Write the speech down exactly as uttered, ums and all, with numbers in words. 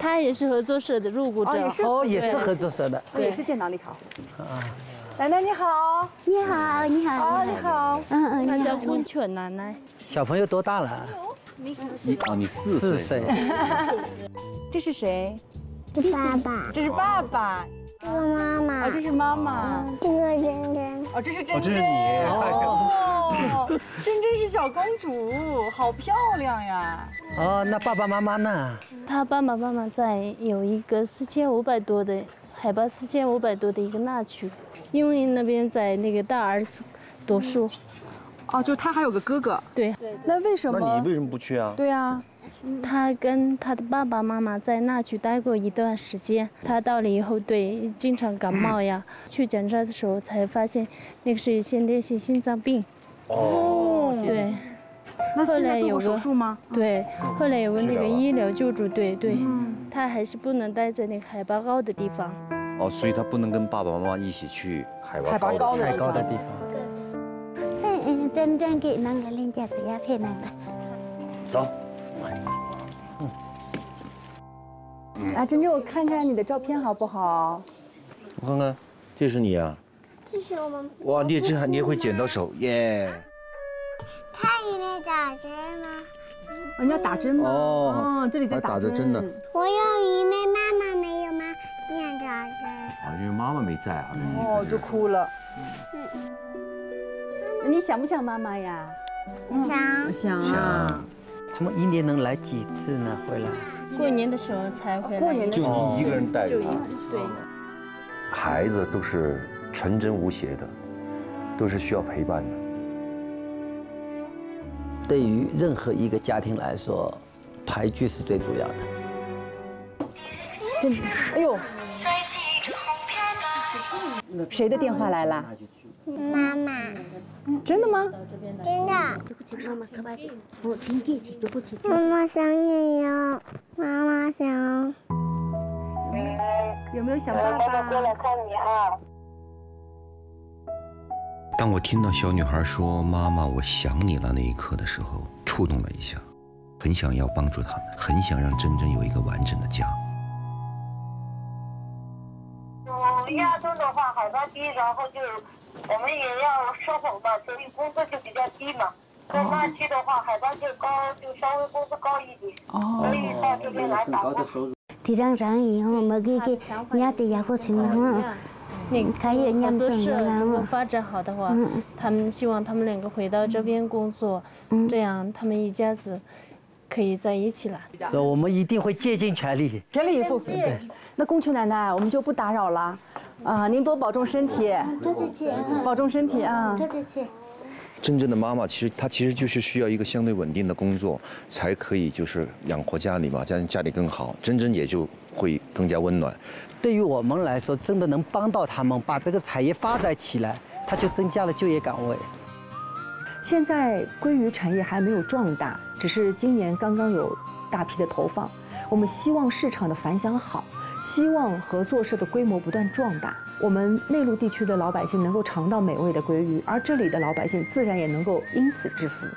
他也是合作社的入股者。 哦，也是哦，也是合作社的， 也是建党立考。 啊。 奶奶你好， 你好，你好， 哦，你好， 嗯嗯， 他叫昆雀奶奶。 小朋友多大了？ 你哦，你四岁。 四岁。 这是谁？ 这爸爸， 这是爸爸。 这是妈妈。 哦，这是妈妈。 这个珍珍。 哦，这是珍珍。 哦，这是你。 哦，珍珍是小公主，好漂亮呀。 哦，那爸爸妈妈呢？ 他爸爸妈妈在有一个四千五百多的。 海拔四千五百多的一个那区，因为那边在那个大儿子读书。 哦，就是他还有个哥哥。 对。 那为什么？ 那你为什么不去啊？ 对呀。 他跟他的爸爸妈妈在那区待过一段时间，他到了以后，对，经常感冒呀，去检查的时候才发现那个是先天性心脏病。 哦。 对。 那现在做过手术吗？ 对，后来有个那个医疗救助队，对，他还是不能待在那个海拔高的地方。 哦，所以他不能跟爸爸妈妈一起去海拔高高太高的地方。 嗯嗯，真正给那个人家只要骗那个。 走。 来，珍珍，我看看你的照片好不好？ 我看看，这是你啊。 这是我们。 哇，你这还你也会剪刀手耶！ 他里面打针吗？ 你要打针吗？ 哦， 哦，这里在打针呢。 我有因为妈妈没有吗？这样打针。 啊，因为妈妈没在，好像。 哦，就哭了。嗯。那你想不想妈妈呀？ 想。 想啊。 他们一年能来几次呢？回来？ 过年的时候才回来。 过年的时候。就你一个人带着他。 就一次，对。 孩子都是纯真无邪的，都是需要陪伴的。 对于任何一个家庭来说，团聚是最主要的。 哎呦，谁的电话来了？ 妈妈。 真的吗？ 真的。妈妈想你哟，妈妈想。 有没有想爸爸？ 过来看你啊。 当我听到小女孩说“妈妈，我想你了”那一刻的时候，触动了一下，很想要帮助他们，很想让珍珍有一个完整的家。 我亚洲的话海拔低，然后就我们也要生活嘛，所以工资就比较低嘛。在那区的话，海拔就高，就稍微工资高一点，所以到这边来打工。 thì rằng rằng以后我们给给nhà thì要付钱哈。 那个合作社如果发展好的话，他们希望他们两个回到这边工作，这样他们一家子可以在一起了。 所以我们一定会竭尽全力， 全力以赴。对，那宫秋奶奶，我们就不打扰了，啊，您多保重身体，保重身体啊。 真正的妈妈，其实她其实就是需要一个相对稳定的工作，才可以就是养活家里嘛，家家里更好，真真也就会更加温暖。 对于我们来说，真的能帮到他们，把这个产业发展起来，它就增加了就业岗位。 现在鲑鱼产业还没有壮大，只是今年刚刚有大批的投放。我们希望市场的反响好，希望合作社的规模不断壮大，我们内陆地区的老百姓能够尝到美味的鲑鱼，而这里的老百姓自然也能够因此致富。